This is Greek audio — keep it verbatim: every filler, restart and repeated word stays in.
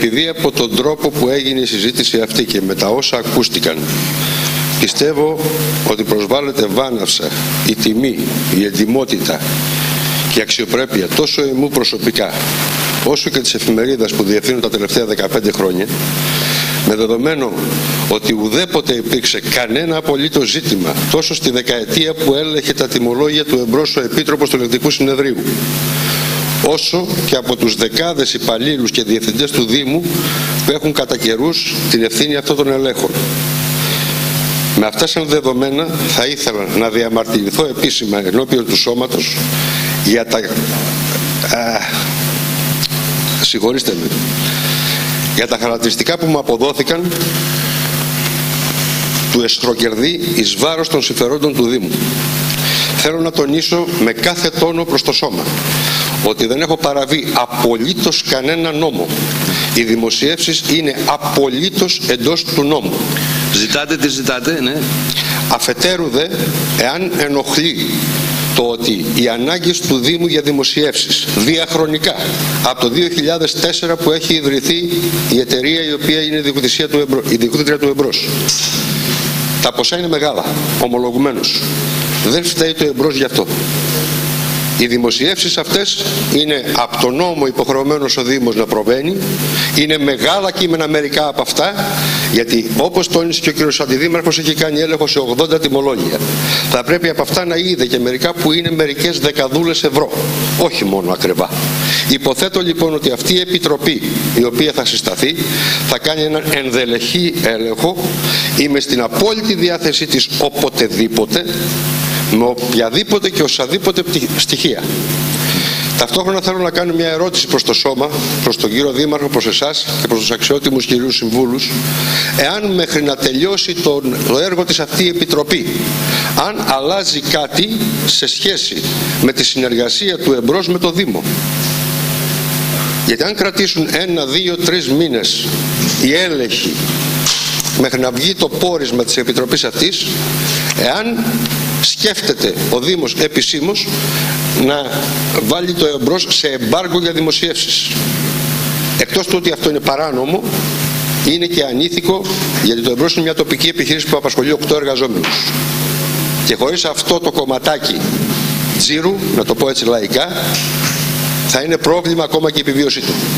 επειδή από τον τρόπο που έγινε η συζήτηση αυτή και με τα όσα ακούστηκαν, πιστεύω ότι προσβάλλεται βάναυσα η τιμή, η εντιμότητα και η αξιοπρέπεια τόσο εμού προσωπικά όσο και της εφημερίδας που διευθύνω τα τελευταία δεκαπέντε χρόνια, με δεδομένο ότι ουδέποτε υπήρξε κανένα απολύτως ζήτημα τόσο στη δεκαετία που έλεγχε τα τιμολόγια του εμπρός ο Επίτροπος του Ελεγκτικού Συνεδρίου, όσο και από τους δεκάδες υπαλλήλους και διευθυντές του Δήμου που έχουν κατά καιρούς την ευθύνη αυτών των ελέγχων. Με αυτά σαν δεδομένα θα ήθελα να διαμαρτυρηθώ επίσημα ενώπιον του σώματος για τα... Α, συγχωρήστε με. Για τα χαρακτηριστικά που μου αποδόθηκαν του εσχροκερδί εις βάρος των συμφερόντων του Δήμου. Θέλω να τονίσω με κάθε τόνο προς το σώμα ότι δεν έχω παραβεί απολύτως κανένα νόμο. Οι δημοσιεύσεις είναι απολύτως εντός του νόμου. Ζητάτε τι ζητάτε, ναι. Αφετέρου δε, εάν ενοχλεί το ότι οι ανάγκες του Δήμου για δημοσιεύσεις διαχρονικά από το δύο χιλιάδες τέσσερα που έχει ιδρυθεί η εταιρεία η οποία είναι η διοικητρία του, Εμπρό, η διοικητρία του Εμπρός, τα ποσά είναι μεγάλα, ομολογουμένως. Δεν φταίει το Εμπρός γι' αυτό. Οι δημοσιεύσεις αυτές είναι από τον νόμο υποχρεωμένος ο Δήμος να προβαίνει. Είναι μεγάλα κείμενα μερικά από αυτά, γιατί όπως τόνισε και ο κύριος Αντιδήμαρχος, έχει κάνει έλεγχο σε ογδόντα τιμολόγια. Θα πρέπει από αυτά να είδε και μερικά που είναι μερικές δεκαδούλες ευρώ, όχι μόνο ακριβά. Υποθέτω λοιπόν ότι αυτή η επιτροπή η οποία θα συσταθεί θα κάνει έναν ενδελεχή έλεγχο. Είμαι στην απόλυτη διάθεσή της οποτεδήποτε, με οποιαδήποτε και οσαδήποτε στοιχεία. Ταυτόχρονα θέλω να κάνω μια ερώτηση προς το σώμα, προς τον κύριο Δήμαρχο, προς εσάς και προς τους αξιότιμους κυρίους συμβούλους, εάν μέχρι να τελειώσει το, το έργο της αυτή η Επιτροπή, αν αλλάζει κάτι σε σχέση με τη συνεργασία του Εμπρός με το Δήμο. Γιατί αν κρατήσουν ένα, δύο, τρεις μήνες οι έλεγχοι μέχρι να βγει το πόρισμα της Επιτροπής αυτής, εάν σκέφτεται ο Δήμος επισήμως να βάλει το Εμπρός σε εμπάργκο για δημοσιεύσεις. Εκτός του ότι αυτό είναι παράνομο, είναι και ανήθικο, γιατί το Εμπρός είναι μια τοπική επιχείρηση που απασχολεί οκτώ εργαζόμενους. Και χωρίς αυτό το κομματάκι τζίρου, να το πω έτσι λαϊκά, θα είναι πρόβλημα ακόμα και η επιβίωσή του.